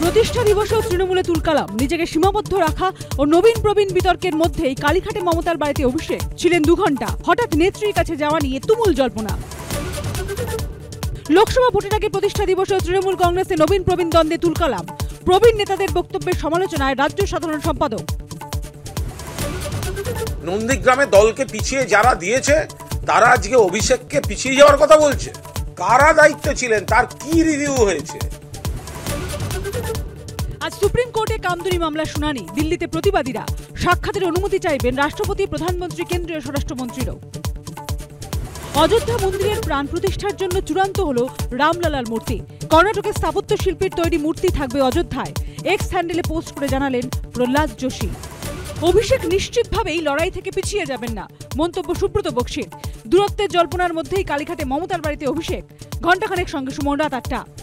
প্রতিষ্ঠা দিবসেও তৃণমূলে তুলকালাম। নিজেকে সীমাবদ্ধ রাখা ও নবীন প্রবীণ বিতর্কের মধ্যেই কালীঘাটে মমতার বাড়িতে অভিষেক ছিলেন 2 ঘন্টা। হঠাৎ নেত্রীর কাছে যাওয়া নিয়ে তুমুল জল্পনা। লোকসভা ভোটের আগে প্রতিষ্ঠা দিবসেও তৃণমূল কংগ্রেসে নবীন প্রবীণ দ্বন্দ্বে তুলকালাম। প্রবীণ নেতাদের বক্তব্যের সমালোচনায় রাজ্য সাধারণ সম্পাদক। নন্দীগ্রামে দলকে পিছিয়ে যারা দিয়েছে তারা আজকে অভিষেককে পিছিয়ে যাওয়ার কথা বলছে। কারা দায়িত্বে ছিলেন, তার কি রিভিউ হয়েছে? আজ সুপ্রিম কোর্টে কামদুনি মামলার শুনানি। দিল্লিতে প্রতিবাদীরা সাক্ষাতের অনুমতি চাইবেন রাষ্ট্রপতি, প্রধানমন্ত্রী, কেন্দ্রীয় স্বরাষ্ট্রমন্ত্রীরও। অযোধ্যা মন্দিরের প্রাণ প্রতিষ্ঠার জন্য চূড়ান্ত হল রামলালার মূর্তি। কর্ণাটকের স্থাপত্য শিল্পীর তৈরি মূর্তি থাকবে অযোধ্যায়। এক্স হ্যান্ডেলে পোস্ট করে জানালেন প্রহ্লাদ যোশী। অভিষেক নিশ্চিতভাবেই লড়াই থেকে পিছিয়ে যাবেন না, মন্তব্য সুব্রত বক্সির। দূরত্বের জল্পনার মধ্যেই কালীঘাটে মমতার বাড়িতে অভিষেক। ঘণ্টাখানেক সঙ্গে সুমন, রাত 8টা।